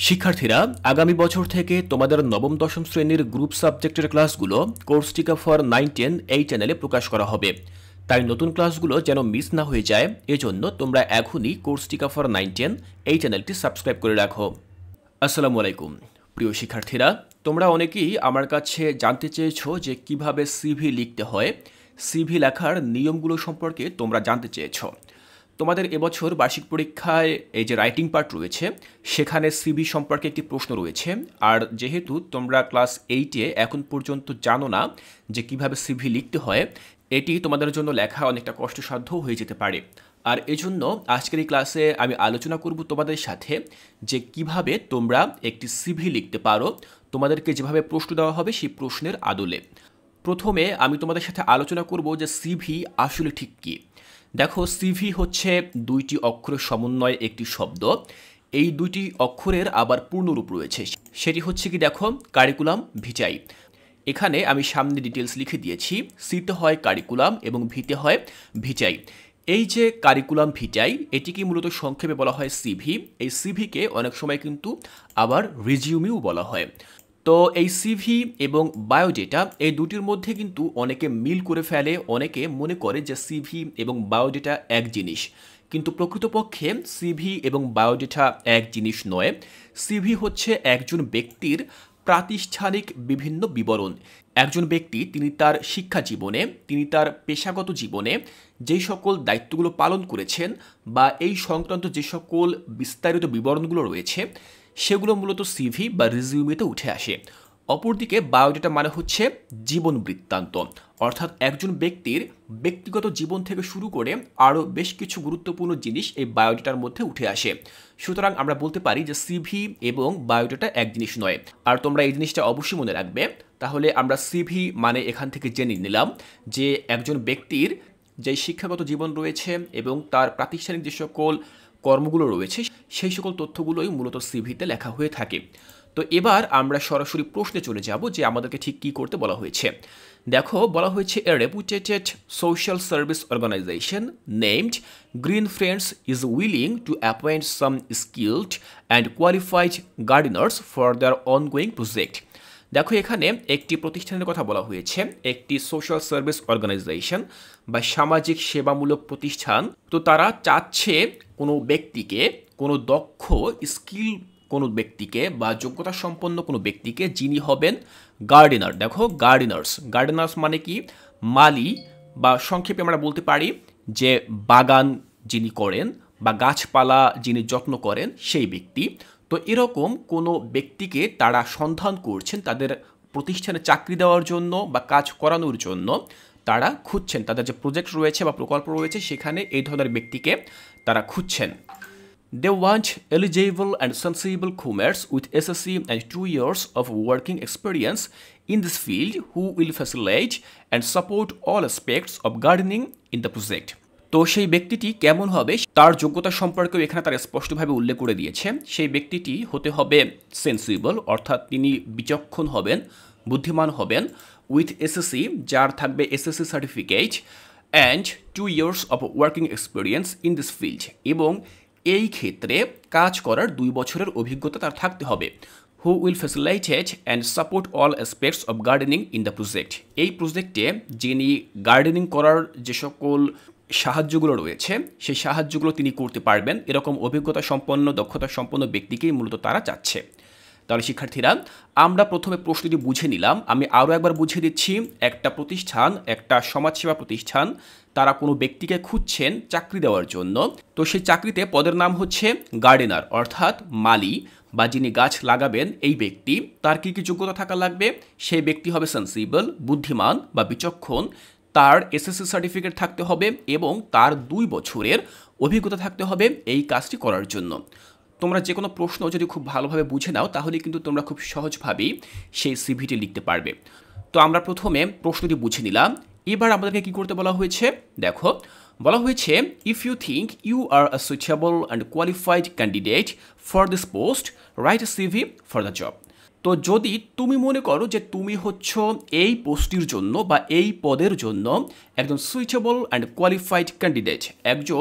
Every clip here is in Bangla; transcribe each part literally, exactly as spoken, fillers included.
শিক্ষার্থীরা আগামী বছর থেকে তোমাদের নবম দশম শ্রেণীর গ্রুপ সাবজেক্টের ক্লাসগুলো কোর্সটিকা ফর নাইন টেন এই চ্যানেলে প্রকাশ করা হবে। তাই নতুন ক্লাসগুলো যেন মিস না হয়ে যায় এজন্য তোমরা এখনই কোর্সটিকা ফর নাইন টেন এই চ্যানেলটি সাবস্ক্রাইব করে রাখো। আসসালামু আলাইকুম প্রিয় শিক্ষার্থীরা, তোমরা অনেকেই আমার কাছে জানতে চেয়েছো যে কিভাবে সিভি লিখতে হয়। সিভি লেখার নিয়মগুলো সম্পর্কে তোমরা জানতে চেয়েছো। তোমাদের এবছর বার্ষিক পরীক্ষায় এই যে রাইটিং পার্ট রয়েছে সেখানে সিভি সম্পর্কে একটি প্রশ্ন রয়েছে। আর যেহেতু তোমরা ক্লাস এইটে এখন পর্যন্ত জানো না যে কিভাবে সিভি লিখতে হয়, এটি তোমাদের জন্য লেখা অনেকটা কষ্টসাধ্য হয়ে যেতে পারে। আর এজন্য আজকের এই ক্লাসে আমি আলোচনা করব তোমাদের সাথে যে কিভাবে তোমরা একটি সিভি লিখতে পারো, তোমাদেরকে যেভাবে প্রশ্ন দেওয়া হবে সেই প্রশ্নের আদলে। প্রথমে আমি তোমাদের সাথে আলোচনা করব যে সিভি আসলে ঠিক কী। দেখো, সিভি হচ্ছে দুইটি অক্ষরের সমন্বয়ে একটি শব্দ। এই দুইটি অক্ষরের আবার পূর্ণরূপ রয়েছে, সেটি হচ্ছে কি দেখো, কারিকুলাম ভিটাই। এখানে আমি সামনে ডিটেলস লিখে দিয়েছি। সিতে হয় কারিকুলাম এবং ভিতে হয় ভিটাই। এই যে কারিকুলাম ভিটাই, এটিকে মূলত সংক্ষেপে বলা হয় সিভি। এই সিভিকে অনেক সময় কিন্তু আবার রিজিউমিও বলা হয়। তো এই সিভি এবং বায়োডেটা এই দুটির মধ্যে কিন্তু অনেকে মিল করে ফেলে, অনেকে মনে করে যে সিভি এবং বায়োডেটা এক জিনিস, কিন্তু প্রকৃতপক্ষে সিভি এবং বায়োডেটা এক জিনিস নয়। সিভি হচ্ছে একজন ব্যক্তির প্রাতিষ্ঠানিক বিভিন্ন বিবরণ। একজন ব্যক্তি তিনি তার শিক্ষা জীবনে, তিনি তার পেশাগত জীবনে যেই সকল দায়িত্বগুলো পালন করেছেন বা এই সংক্রান্ত যে সকল বিস্তারিত বিবরণগুলো রয়েছে সেগুলো মূলত সিভি বা রিজিউমিতে উঠে আসে। অপরদিকে বায়োডেটা মানে হচ্ছে জীবন বৃত্তান্ত, অর্থাৎ একজন ব্যক্তির ব্যক্তিগত জীবন থেকে শুরু করে আরও বেশ কিছু গুরুত্বপূর্ণ জিনিস এই বায়োডেটার মধ্যে উঠে আসে। সুতরাং আমরা বলতে পারি যে সিভি এবং বায়োডেটা এক জিনিস নয়। আর তোমরা এই জিনিসটা অবশ্যই মনে রাখবে। তাহলে আমরা সিভি মানে এখান থেকে জেনে নিলাম যে একজন ব্যক্তির যে শিক্ষাগত জীবন রয়েছে এবং তার প্রাতিষ্ঠানিক যে সকল কর্মগুলো রয়েছে সেই সকল তথ্যগুলোই মূলত সিভিতে লেখা হয়ে থাকে। তো এবার আমরা সরাসরি প্রশ্নে চলে যাব যে আমাদেরকে ঠিক কী করতে বলা হয়েছে। দেখো, বলা হয়েছে a reputated social service organisation named Green Friends is willing to appoint some skilled and qualified gardeners for their ongoing project. দেখো, এখানে একটি প্রতিষ্ঠানের কথা বলা হয়েছে, একটি সোশ্যাল সার্ভিস অর্গানাইজেশন বা সামাজিক সেবামূলক প্রতিষ্ঠান। তো তারা চাচ্ছে কোনো ব্যক্তিকে, কোনো দক্ষ স্কিল কোনো ব্যক্তিকে বা যোগ্যতা সম্পন্ন কোনো ব্যক্তিকে যিনি হবেন গার্ডেনার। দেখো, গার্ডেনার্স গার্ডেনার্স মানে কি, মালি বা সংক্ষেপে আমরা বলতে পারি যে বাগান যিনি করেন বা গাছপালা যিনি যত্ন করেন সেই ব্যক্তি। তো এরকম কোনো ব্যক্তিকে তারা সন্ধান করছেন তাদের প্রতিষ্ঠানে চাকরি দেওয়ার জন্য বা কাজ করানোর জন্য তারা খুঁজছেন। তাদের যে প্রজেক্ট রয়েছে বা প্রকল্প রয়েছে সেখানে এই ধরনের ব্যক্তিকে তারা খুঁজছেন। They want eligible and sensible comers with S S C and two years of working experience in this field who will facilitate and support all aspects of gardening in the project. তো সেই ব্যক্তিটি কেমন হবে তার যোগ্যতা সম্পর্কেও এখানে তারা স্পষ্টভাবে উল্লেখ করে দিয়েছে। সেই ব্যক্তিটি হতে হবে সেন্সিবল, অর্থাৎ তিনি বিচক্ষণ হবেন, বুদ্ধিমান হবেন, উইথ এসএসসি যার থাকবে SSC certificate, and two years of working experience in this field, এবং এই ক্ষেত্রে কাজ করার দুই বছরের অভিজ্ঞতা তার থাকতে হবে। Who will facilitate and support all aspects of gardening in the project. এই প্রজেক্টে যিনি গার্ডেনিং করার যে সকল সাহায্যগুলো রয়েছে সেই সাহায্যগুলো তিনি করতে পারবেন, এরকম অভিজ্ঞতা সম্পন্ন দক্ষতা সম্পন্ন ব্যক্তিকেই মূলত তারা চাচ্ছে। তাহলে শিক্ষার্থীরা, আমরা প্রথমে প্রশ্নটি বুঝে নিলাম। আমি আরও একবার বুঝিয়ে দিচ্ছি। একটা প্রতিষ্ঠান, একটা সমাজসেবা প্রতিষ্ঠান, তারা কোনো ব্যক্তিকে খুঁজছেন চাকরি দেওয়ার জন্য। তো সেই চাকরিতে পদের নাম হচ্ছে গার্ডেনার, অর্থাৎ মালি বা যিনি গাছ লাগাবেন এই ব্যক্তি। তার কী কী যোগ্যতা থাকা লাগবে? সেই ব্যক্তি হবে সেন্সিবল, বুদ্ধিমান বা বিচক্ষণ, তার এসএসসি সার্টিফিকেট থাকতে হবে এবং তার দুই বছরের অভিজ্ঞতা থাকতে হবে এই কাজটি করার জন্য। তোমরা যে কোনো প্রশ্ন যদি খুব ভালোভাবে বুঝে নাও তাহলে কিন্তু তোমরা খুব সহজভাবেই সেই সিভিটি লিখতে পারবে। তো আমরা প্রথমে প্রশ্নটি বুঝে নিলাম। এবার আমাদেরকে কী করতে বলা হয়েছে? দেখো, বলা হয়েছে if you think you are a suitable and qualified candidate for this post, write a CV for the job. তো যদি তুমি মনে করো যে তুমি হচ্ছ এই পোস্টটির জন্য বা এই পদের জন্য একজন সুইটেবল অ্যান্ড কোয়ালিফাইড ক্যান্ডিডেট, একজন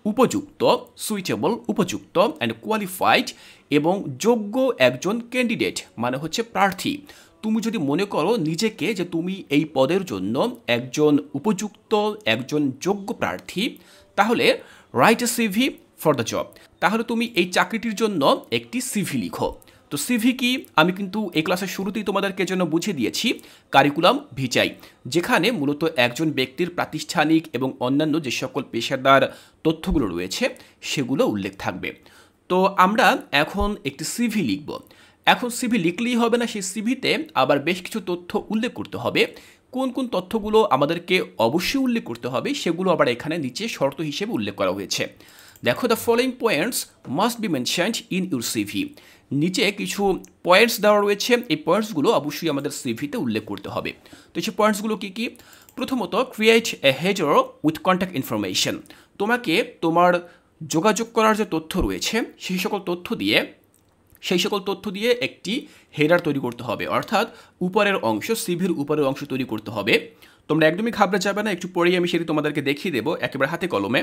উপযুক্ত, সুইটেবল উপযুক্ত অ্যান্ড কোয়ালিফাইড এবং যোগ্য একজন ক্যান্ডিডেট মানে হচ্ছে প্রার্থী। তুমি যদি মনে করো নিজেকে যে তুমি এই পদের জন্য একজন উপযুক্ত, একজন যোগ্য প্রার্থী, তাহলে write a CV for the job. তাহলে তুমি এই চাকরিটির জন্য একটি সিভি লিখো। তো সিভি কি আমি কিন্তু এই ক্লাসের শুরুতেই তোমাদেরকে জন্য বুঝিয়ে দিয়েছি, কারিকুলাম ভিটাই, যেখানে মূলত একজন ব্যক্তির প্রাতিষ্ঠানিক এবং অন্যান্য যে সকল পেশাদার তথ্যগুলো রয়েছে সেগুলো উল্লেখ থাকবে। তো আমরা এখন একটি সিভি লিখব। এখন সিভি লিখলেই হবে না, সেই সিভিতে আবার বেশ কিছু তথ্য উল্লেখ করতে হবে। কোন কোন তথ্যগুলো আমাদেরকে অবশ্যই উল্লেখ করতে হবে সেগুলো আবার এখানে নিচে শর্ত হিসেবে উল্লেখ করা হয়েছে। দেখো, the following points must be mentioned in your CV. নিচে কিছু পয়েন্টস দেওয়া রয়েছে, এই পয়েন্টসগুলো অবশ্যই আমাদের সিভিতে উল্লেখ করতে হবে। তো সেই পয়েন্টসগুলো কী কী? প্রথমত, create a header with contact information. তোমাকে তোমার যোগাযোগ করার যে তথ্য রয়েছে সেই সকল তথ্য দিয়ে সেই সকল তথ্য দিয়ে একটি হেডার তৈরি করতে হবে, অর্থাৎ উপরের অংশ, সিভির উপরের অংশ তৈরি করতে হবে। তোমরা একদমই ঘাবড়ে যাবে না, একটু পরেই আমি সেটি তোমাদেরকে দেখিয়ে দেবো একেবারে হাতে কলমে।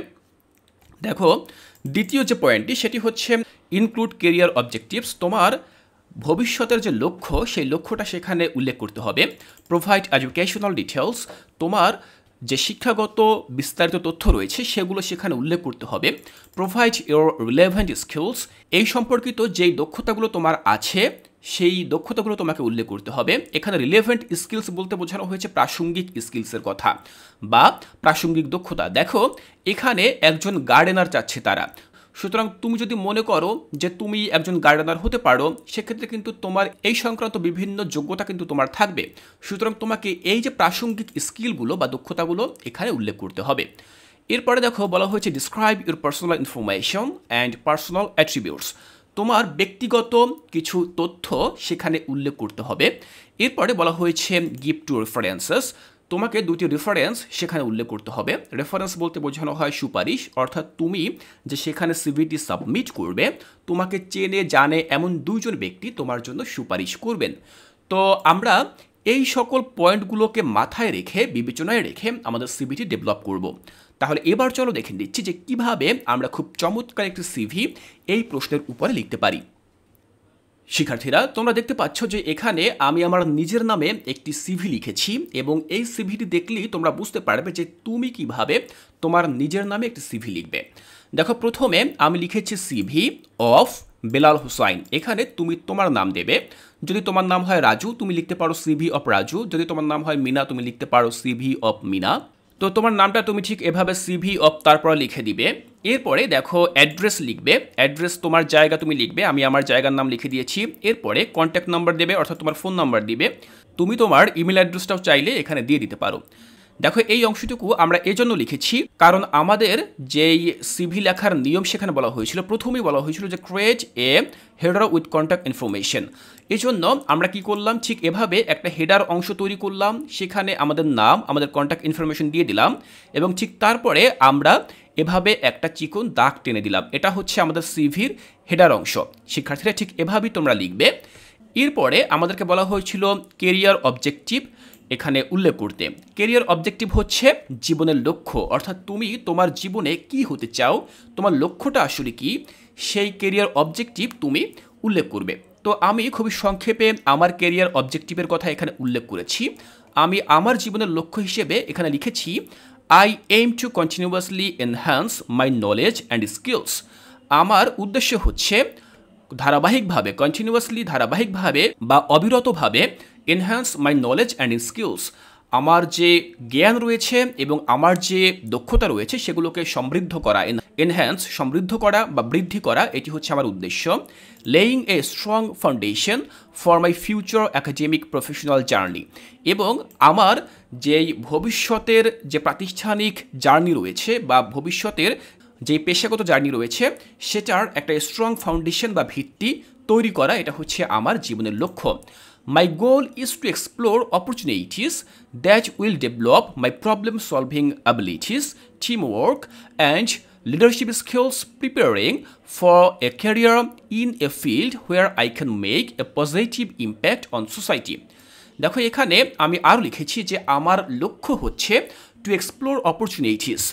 দেখো, দ্বিতীয় যে পয়েন্টটি সেটি হচ্ছে ইনক্লুড কেরিয়ার অবজেক্টিভস। তোমার ভবিষ্যতের যে লক্ষ্য সেই লক্ষ্যটা সেখানে উল্লেখ করতে হবে। Provide educational details. তোমার যে শিক্ষাগত বিস্তারিত তথ্য রয়েছে সেগুলো সেখানে উল্লেখ করতে হবে। Provide your relevant skills. এই সম্পর্কিত যেই দক্ষতাগুলো তোমার আছে সেই দক্ষতাগুলো তোমাকে উল্লেখ করতে হবে। এখানে রিলেভেন্ট স্কিলস বলতে বোঝানো হয়েছে প্রাসঙ্গিক স্কিলসের কথা বা প্রাসঙ্গিক দক্ষতা। দেখো, এখানে একজন গার্ডেনার চাচ্ছে তারা, সুতরাং তুমি যদি মনে করো যে তুমি একজন গার্ডেনার হতে পারো, সেক্ষেত্রে কিন্তু তোমার এই সংক্রান্ত বিভিন্ন যোগ্যতা কিন্তু তোমার থাকবে। সুতরাং তোমাকে এই যে প্রাসঙ্গিক স্কিলগুলো বা দক্ষতাগুলো এখানে উল্লেখ করতে হবে। এরপরে দেখো, বলা হয়েছে describe your personal information and personal attributes. তোমার ব্যক্তিগত কিছু তথ্য সেখানে উল্লেখ করতে হবে। এরপরে বলা হয়েছে গিভ টু রেফারেন্সেস। তোমাকে দুটি রেফারেন্স সেখানে উল্লেখ করতে হবে। রেফারেন্স বলতে বোঝানো হয় সুপারিশ, অর্থাৎ তুমি যে সেখানে সিভিটি সাবমিট করবে তোমাকে চেনে জানে এমন দুইজন ব্যক্তি তোমার জন্য সুপারিশ করবেন। তো আমরা এই সকল পয়েন্টগুলোকে মাথায় রেখে, বিবেচনায় রেখে আমাদের সিভিটি ডেভেলপ করব। তাহলে এবার চলো দেখে নিচ্ছি যে কিভাবে আমরা খুব চমৎকার একটি সিভি এই প্রশ্নের উপরে লিখতে পারি। শিক্ষার্থীরা, তোমরা দেখতে পাচ্ছ যে এখানে আমি আমার নিজের নামে একটি সিভি লিখেছি এবং এই সিভিটি দেখলেই তোমরা বুঝতে পারবে যে তুমি কিভাবে তোমার নিজের নামে একটি সিভি লিখবে। দেখো, প্রথমে আমি লিখেছি সিভি অফ বেলাল হুসাইন। এখানে তুমি তোমার নাম দেবে। যদি তোমার নাম হয় রাজু, তুমি লিখতে পারো সিভি অফ রাজু। যদি তোমার নাম হয় মিনা, তুমি লিখতে পারো সিভি অফ মিনা। তো তোমার নামটা তুমি ঠিক এভাবে সিভি অফ তারপর লিখে দিবে। এরপরে দেখো, অ্যাড্রেস লিখবে। অ্যাড্রেস তোমার জায়গা তুমি লিখবে, আমি আমার জায়গার নাম লিখে দিয়েছি। এরপরে কন্ট্যাক্ট নাম্বার দেবে, অর্থাৎ তোমার ফোন নাম্বার দিবে। তুমি তোমার ইমেল অ্যাড্রেসটাও চাইলে এখানে দিয়ে দিতে পারো। দেখো, এই অংশটুকু আমরা এজন্য লিখেছি কারণ আমাদের যেই সিভি লেখার নিয়ম সেখানে বলা হয়েছিল, প্রথমেই বলা হয়েছিল যে create a header with contact information. এই জন্য আমরা কি করলাম, ঠিক এভাবে একটা হেডার অংশ তৈরি করলাম, সেখানে আমাদের নাম, আমাদের কন্ট্যাক্ট ইনফরমেশন দিয়ে দিলাম এবং ঠিক তারপরে আমরা এভাবে একটা চিকন দাগ টেনে দিলাম। এটা হচ্ছে আমাদের সিভির হেডার অংশ। শিক্ষার্থীরা, ঠিক এভাবেই তোমরা লিখবে। এরপরে আমাদেরকে বলা হয়েছিল কেরিয়ার অবজেক্টিভ এখানে উল্লেখ করতে। কেরিয়ার অবজেক্টিভ হচ্ছে জীবনের লক্ষ্য, অর্থাৎ তুমি তোমার জীবনে কি হতে চাও, তোমার লক্ষ্যটা আসলে কি, সেই কেরিয়ার অবজেক্টিভ তুমি উল্লেখ করবে। তো আমি খুবই সংক্ষেপে আমার কেরিয়ার অবজেক্টিভের কথা এখানে উল্লেখ করেছি। আমি আমার জীবনের লক্ষ্য হিসেবে এখানে লিখেছি I aim to continuously enhance my knowledge and skills. আমার উদ্দেশ্য হচ্ছে ধারাবাহিকভাবে, কন্টিনিউয়াসলি ধারাবাহিকভাবে বা অবিরতভাবে enhance my knowledge and skills, আমার যে জ্ঞান রয়েছে এবং আমার যে দক্ষতা রয়েছে সেগুলোকে সমৃদ্ধ করা, এনহ্যান্স সমৃদ্ধ করা বা বৃদ্ধি করা, এটি হচ্ছে আমার উদ্দেশ্য। Laying a strong foundation for my future academic professional journey, এবং আমার যেই ভবিষ্যতের যে প্রাতিষ্ঠানিক জার্নি রয়েছে বা ভবিষ্যতের যে পেশাগত জার্নি রয়েছে সেটার একটা স্ট্রং ফাউন্ডেশন বা ভিত্তি তৈরি করা, এটা হচ্ছে আমার জীবনের লক্ষ্য। My goal is to explore opportunities that will develop my problem-solving abilities, teamwork, and leadership skills, preparing for a career in a field where I can make a positive impact on society. দেখো, এখানে আমি আরও লিখেছি যে আমার লক্ষ্য হচ্ছে টু এক্সপ্লোর অপরচুনিটিস।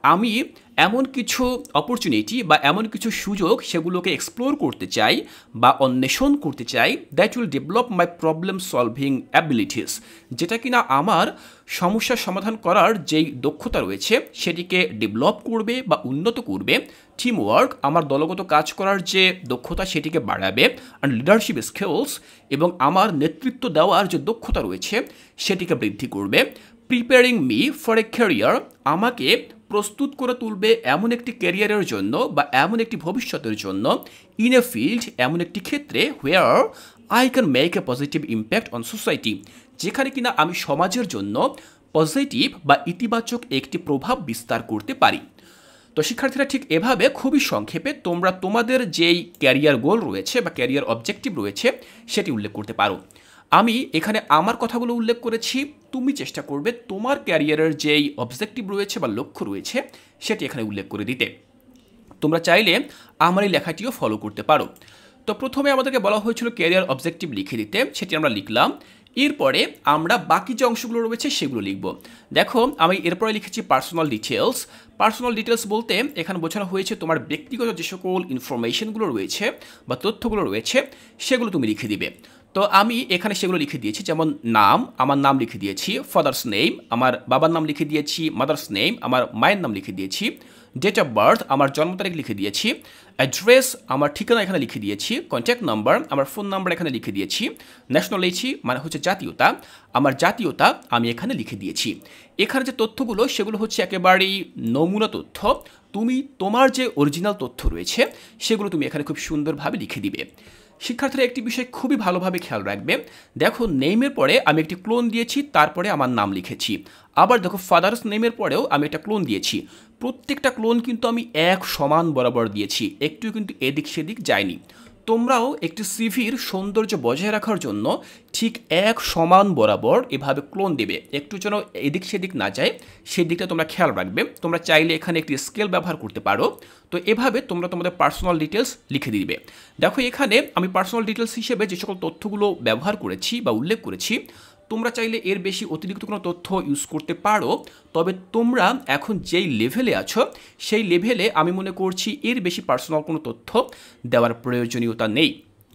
আমি এমন কিছু অপরচুনিটি বা এমন কিছু সুযোগ সেগুলোকে এক্সপ্লোর করতে চাই বা অন্বেষণ করতে চাই that will develop my problem solving abilities, যেটা কিনা আমার সমস্যার সমাধান করার যেই দক্ষতা রয়েছে সেটিকে ডেভেলপ করবে বা উন্নত করবে। টিম ওয়ার্ক, আমার দলগত কাজ করার যে দক্ষতা সেটিকে বাড়াবে। অ্যান্ড লিডারশিপ স্কিলস, এবং আমার নেতৃত্ব দেওয়ার যে দক্ষতা রয়েছে সেটিকে বৃদ্ধি করবে। Preparing me for a career, আমাকে প্রস্তুত করে তুলবে এমন একটি ক্যারিয়ারের জন্য বা এমন একটি ভবিষ্যতের জন্য, ইন এ ফিল্ড, এমন একটি ক্ষেত্রে where I can make a positive impact on society, যেখানে কিনা আমি সমাজের জন্য পজিটিভ বা ইতিবাচক একটি প্রভাব বিস্তার করতে পারি। তো শিক্ষার্থীরা ঠিক এভাবে খুবই সংক্ষেপে তোমরা তোমাদের যেই ক্যারিয়ার গোল রয়েছে বা ক্যারিয়ার অবজেক্টিভ রয়েছে সেটি উল্লেখ করতে পারো। আমি এখানে আমার কথাগুলো উল্লেখ করেছি, তুমি চেষ্টা করবে তোমার ক্যারিয়ারের যেই অবজেক্টিভ রয়েছে বা লক্ষ্য রয়েছে সেটি এখানে উল্লেখ করে দিতে। তোমরা চাইলে আমার এই লেখাটিও ফলো করতে পারো। তো প্রথমে আমাদেরকে বলা হয়েছিল ক্যারিয়ার অবজেক্টিভ লিখে দিতে, সেটি আমরা লিখলাম। এরপরে আমরা বাকি যে অংশগুলো রয়েছে সেগুলো লিখব। দেখো আমি এরপরে লিখেছি পার্সোনাল ডিটেলস। পার্সোনাল ডিটেলস বলতে এখানে বোঝানো হয়েছে তোমার ব্যক্তিগত যে সকল ইনফরমেশনগুলো রয়েছে বা তথ্যগুলো রয়েছে সেগুলো তুমি লিখে দিবে। তো আমি এখানে সেগুলো লিখে দিয়েছি, যেমন নাম, আমার নাম লিখে দিয়েছি, ফাদার্স নেম, আমার বাবার নাম লিখে দিয়েছি, মাদার্স নেম, আমার মায়ের নাম লিখে দিয়েছি, ডেট অফ বার্থ, আমার জন্ম তারিখ লিখে দিয়েছি, অ্যাড্রেস, আমার ঠিকানা এখানে লিখে দিয়েছি, কন্ট্যাক্ট নাম্বার, আমার ফোন নাম্বার এখানে লিখে দিয়েছি, ন্যাশনালিটি মানে হচ্ছে জাতীয়তা, আমার জাতীয়তা আমি এখানে লিখে দিয়েছি। এখানে যে তথ্যগুলো সেগুলো হচ্ছে একেবারেই নমুনা তথ্য, তুমি তোমার যে অরিজিনাল তথ্য রয়েছে সেগুলো তুমি এখানে খুব সুন্দরভাবে লিখে দিবে। শিক্ষার্থীরা একটি বিষয় খুবই ভালোভাবে খেয়াল রাখবে, দেখো নেমের পরে আমি একটি ক্লোন দিয়েছি, তারপরে আমার নাম লিখেছি। আবার দেখো ফাদার্স নেমের পরেও আমি একটা ক্লোন দিয়েছি, প্রত্যেকটা ক্লোন কিন্তু আমি এক সমান বরাবর দিয়েছি, একটু কিন্তু এদিক সেদিক যায়নি। তোমরাও একটি সিভির সৌন্দর্য বজায় রাখার জন্য ঠিক এক সমান বরাবর এভাবে ক্লোন দেবে, একটু যেন এদিক সেদিক না যায় সেই দিকটা তোমরা খেয়াল রাখবে। তোমরা চাইলে এখানে একটি স্কেল ব্যবহার করতে পারো। তো এভাবে তোমরা তোমাদের পার্সোনাল ডিটেলস লিখে দিবে। দেখো এখানে আমি পার্সোনাল ডিটেলস হিসেবে যে সকল তথ্যগুলো ব্যবহার করেছি বা উল্লেখ করেছি, তোমরা চাইলে এর বেশি অতিরিক্ত কোনো তথ্য ইউজ করতে পারো, তবে তোমরা এখন যেই লেভেলে আছো সেই লেভেলে আমি মনে করছি এর বেশি পার্সোনাল কোনো তথ্য দেওয়ার প্রয়োজনীয়তা নেই।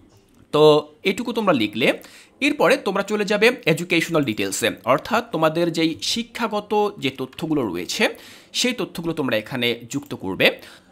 তো এটুকু তোমরা লিখলে এরপরে তোমরা চলে যাবে এডুকেশনাল ডিটেলসে, অর্থাৎ তোমাদের যেই শিক্ষাগত যে তথ্যগুলো রয়েছে সেই তথ্যগুলো তোমরা এখানে যুক্ত করবে।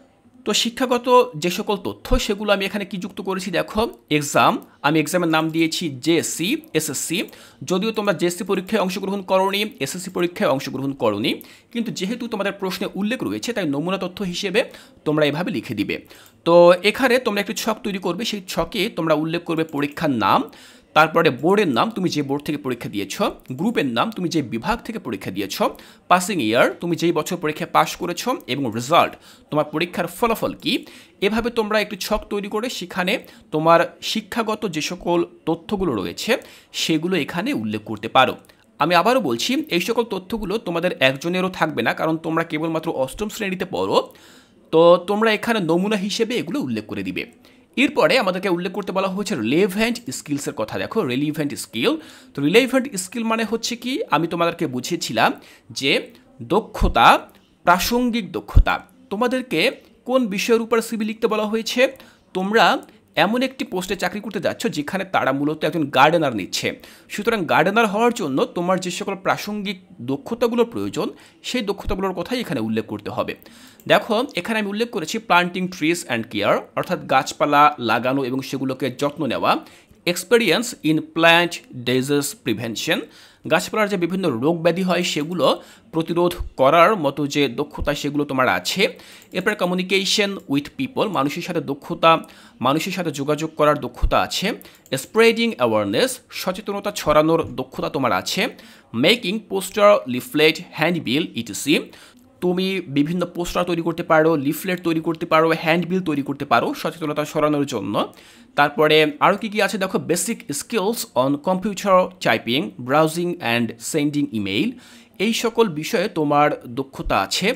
তো শিক্ষাগত যে সকল তথ্য সেগুলো আমি এখানে কি যুক্ত করেছি, দেখো এক্সাম, আমি এক্সামের নাম দিয়েছি জেএসসি, এসএসসি। যদিও তোমরা জেএসসি পরীক্ষায় অংশগ্রহণ করোনি, এসএসসি পরীক্ষায় অংশগ্রহণ করোনি, কিন্তু যেহেতু তোমাদের প্রশ্নে উল্লেখ রয়েছে তাই নমুনা তথ্য হিসেবে তোমরা এভাবে লিখে দিবে। তো এখানে তোমরা একটি ছক তৈরি করবে, সেই ছকে তোমরা উল্লেখ করবে পরীক্ষার নাম, তারপরে বোর্ডের নাম, তুমি যে বোর্ড থেকে পরীক্ষা দিয়েছ, গ্রুপের নাম, তুমি যে বিভাগ থেকে পরীক্ষা দিয়েছ, পাসিং ইয়ার, তুমি যেই বছর পরীক্ষায় পাশ করেছ, এবং রেজাল্ট, তোমার পরীক্ষার ফলাফল কি। এভাবে তোমরা একটি ছক তৈরি করে সেখানে তোমার শিক্ষাগত যে সকল তথ্যগুলো রয়েছে সেগুলো এখানে উল্লেখ করতে পারো। আমি আবারও বলছি, এই সকল তথ্যগুলো তোমাদের একজনেরও থাকবে না, কারণ তোমরা কেবলমাত্র অষ্টম শ্রেণীতে পড়ো। তো তোমরা এখানে নমুনা হিসেবে এগুলো উল্লেখ করে দিবে। এরপরে আমাদেরকে উল্লেখ করতে বলা হয়েছে রিলেভেন্ট স্কিলসের কথা। দেখো রিলেভেন্ট স্কিল, তো রিলেভেন্ট স্কিল মানে হচ্ছে কি, আমি তোমাদেরকে বুঝিয়েছিলাম যে দক্ষতা, প্রাসঙ্গিক দক্ষতা। তোমাদেরকে কোন বিষয়ের উপর সিভি লিখতে বলা হয়েছে, তোমরা এমন একটি পোস্টে চাকরি করতে যাচ্ছ যেখানে তারা মূলত একজন গার্ডেনার নিচ্ছে। সুতরাং গার্ডেনার হওয়ার জন্য তোমার যে সকল প্রাসঙ্গিক দক্ষতাগুলোর প্রয়োজন সেই দক্ষতাগুলোর কথাই এখানে উল্লেখ করতে হবে। দেখো এখানে আমি উল্লেখ করেছি প্লান্টিং ট্রিজ অ্যান্ড কেয়ার, অর্থাৎ গাছপালা লাগানো এবং সেগুলোকে যত্ন নেওয়া। Experience in plant disease prevention, গাছপালার যে বিভিন্ন রোগ ব্যাধি হয় সেগুলো প্রতিরোধ করার মতো যে দক্ষতা সেগুলো তোমার আছে। এরপরে কমিউনিকেশন উইথ পিপল, মানুষের সাথে দক্ষতা, মানুষের সাথে যোগাযোগ করার দক্ষতা আছে। স্প্রেডিং অ্যাওয়ারনেস, সচেতনতা ছড়ানোর দক্ষতা তোমার আছে। Making poster, leaflet, handbill ETC, তুমি বিভিন্ন পোস্টার তৈরি করতে পারো, লিফলেট তৈরি করতে পারো, হ্যান্ডবিল তৈরি করতে পারো সচেতনতা ছড়ানোর জন্য। তারপরে আরও কী কী আছে দেখো, basic skills on computer typing, browsing and sending email, এই সকল বিষয়ে তোমার দক্ষতা আছে।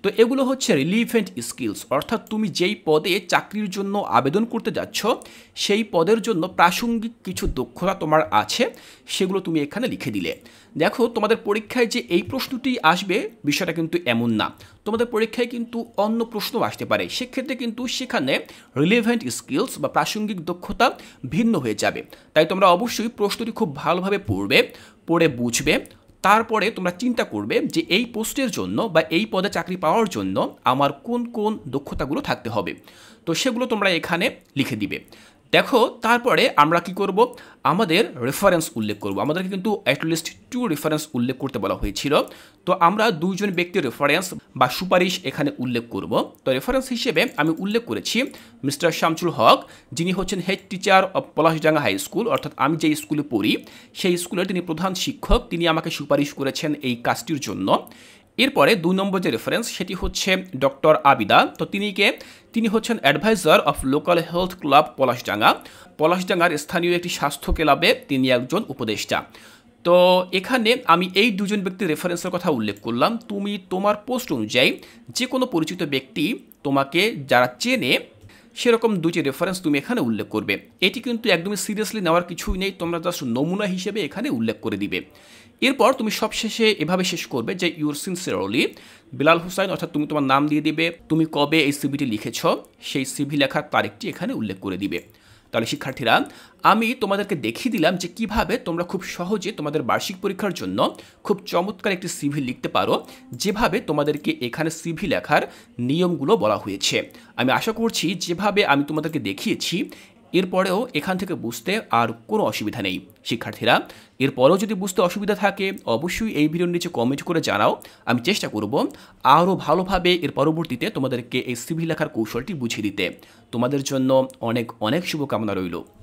তো এগুলো হচ্ছে রিলিভেন্ট স্কিলস, অর্থাৎ তুমি যেই পদে চাকরির জন্য আবেদন করতে যাচ্ছ সেই পদের জন্য প্রাসঙ্গিক কিছু দক্ষতা তোমার আছে, সেগুলো তুমি এখানে লিখে দিলে। দেখো তোমাদের পরীক্ষায় যে এই প্রশ্নটি আসবে বিষয়টা কিন্তু এমন না, তোমাদের পরীক্ষায় কিন্তু অন্য প্রশ্ন আসতে পারে, সেক্ষেত্রে কিন্তু সেখানে রিলেভেন্ট স্কিলস বা প্রাসঙ্গিক দক্ষতা ভিন্ন হয়ে যাবে। তাই তোমরা অবশ্যই প্রশ্নটি খুব ভালোভাবে পড়বে, পড়ে বুঝবে, তারপরে তোমরা চিন্তা করবে যে এই পোস্টের জন্য বা এই পদে চাকরি পাওয়ার জন্য আমার কোন কোন দক্ষতাগুলো থাকতে হবে, তো সেগুলো তোমরা এখানে লিখে দিবে। দেখো তারপরে আমরা কি করব, আমাদের রেফারেন্স উল্লেখ করব। আমাদেরকে কিন্তু অ্যাটলিস্ট টু রেফারেন্স উল্লেখ করতে বলা হয়েছিল, তো আমরা দুইজন ব্যক্তির রেফারেন্স বা সুপারিশ এখানে উল্লেখ করব। তো রেফারেন্স হিসেবে আমি উল্লেখ করেছি মিস্টার শামসুল হক, যিনি হচ্ছেন head teacher of Palashdanga high school, অর্থাৎ আমি যে স্কুলে পড়ি সেই স্কুলের তিনি প্রধান শিক্ষক, তিনি আমাকে সুপারিশ করেছেন এই কাজটির জন্য। এরপরে দুই নম্বর যে রেফারেন্স সেটি হচ্ছে ডক্টর আবিদা, তো তিনি কে তিনি হচ্ছেন advisor of local health club Palashdanga, পলাশডাঙ্গার স্থানীয় একটি স্বাস্থ্য ক্লাবে তিনি একজন উপদেষ্টা। তো এখানে আমি এই দুজন ব্যক্তির রেফারেন্সের কথা উল্লেখ করলাম। তুমি তোমার পোস্ট অনুযায়ী যে কোনো পরিচিত ব্যক্তি তোমাকে যারা চেনে সেরকম দুটি রেফারেন্স তুমি এখানে উল্লেখ করবে। এটি কিন্তু একদমই সিরিয়াসলি নেওয়ার কিছুই নেই, তোমরা জাস্ট নমুনা হিসেবে এখানে উল্লেখ করে দিবে। এরপর তুমি সবশেষে এভাবে শেষ করবে যে ইউর সিনসিয়ারলি বিলাল হোসাইন, অর্থাৎ তুমি তোমার নাম দিয়ে দিবে, তুমি কবে এই সিভিটি লিখেছ সেই সিভি লেখার তারিখটি এখানে উল্লেখ করে দিবে। তাহলে শিক্ষার্থীরা, আমি তোমাদেরকে দেখিয়ে দিলাম যে কিভাবে তোমরা খুব সহজে তোমাদের বার্ষিক পরীক্ষার জন্য খুব চমৎকার একটি সিভি লিখতে পারো, যেভাবে তোমাদেরকে এখানে সিভি লেখার নিয়মগুলো বলা হয়েছে। আমি আশা করছি যেভাবে আমি তোমাদেরকে দেখিয়েছি এরপরেও এখান থেকে বুঝতে আর কোনো অসুবিধা নেই। শিক্ষার্থীরা, এরপরেও যদি বুঝতে অসুবিধা থাকে অবশ্যই এই ভিডিওর নিচে কমেন্ট করে জানাও, আমি চেষ্টা করব আরও ভালোভাবে এর পরবর্তীতে তোমাদেরকে এই সিভি লেখার কৌশলটি বুঝিয়ে দিতে। তোমাদের জন্য অনেক অনেক শুভকামনা রইল।